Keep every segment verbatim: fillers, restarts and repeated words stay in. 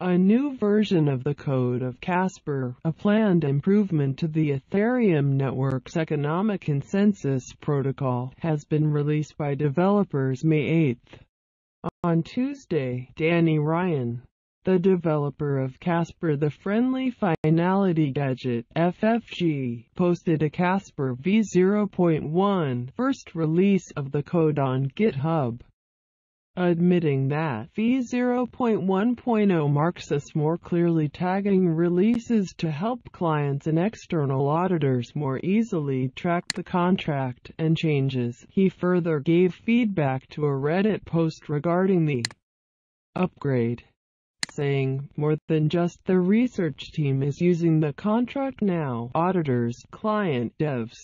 A new version of the code of Casper, a planned improvement to the Ethereum network's economic consensus protocol, has been released by developers May eighth. On Tuesday, Danny Ryan, the developer of Casper, the friendly finality gadget, F F G, posted a Casper v zero point one first release of the code on GitHub, admitting that v zero point one point zero marks us more clearly tagging releases to help clients and external auditors more easily track the contract and changes. He further gave feedback to a Reddit post regarding the upgrade, saying, "More than just the research team is using the contract now, auditors, client devs,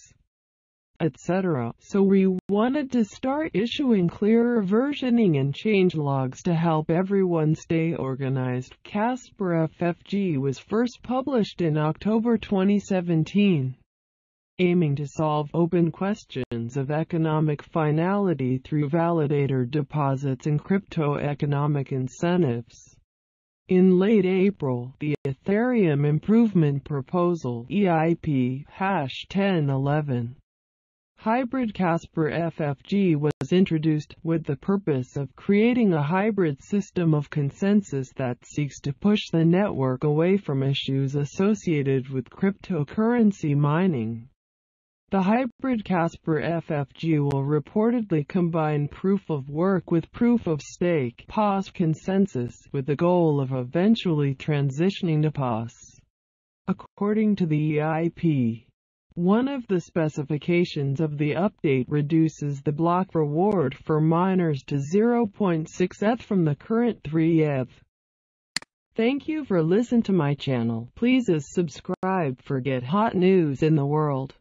et cetera. So we wanted to start issuing clearer versioning and change logs to help everyone stay organized." Casper F F G was first published in October twenty seventeen, aiming to solve open questions of economic finality through validator deposits and crypto-economic incentives. In late April, the Ethereum Improvement Proposal (E I P) hash ten eleven hybrid Casper F F G was introduced, with the purpose of creating a hybrid system of consensus that seeks to push the network away from issues associated with cryptocurrency mining. The hybrid Casper F F G will reportedly combine proof of work with proof of stake (P O S) consensus, with the goal of eventually transitioning to P O S. According to the E I P, one of the specifications of the update reduces the block reward for miners to zero point six E T H from the current three E T H. Thank you for listening to my channel. Please subscribe for get hot news in the world.